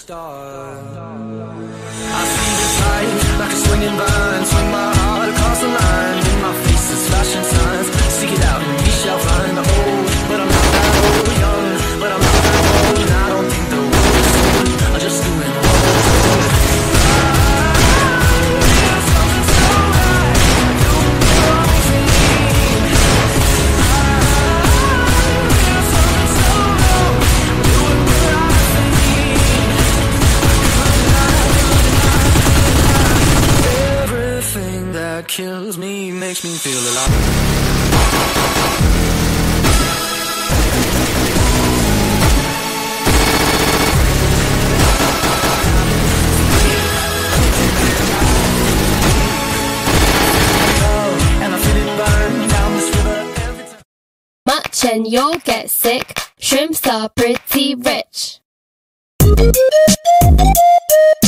start. I see the tide like a swinging vine, swing my heart across the line. In my face is flashing signs, seek it out and we shall find. Old, but I'm not that old. Young, but I'm not that old. And I don't think the world is sold. I'm just doing what I'm told. That kills me, makes me feel alive. And I feel it burn down this river every time. Much and you'll get sick. Shrimps are pretty rich.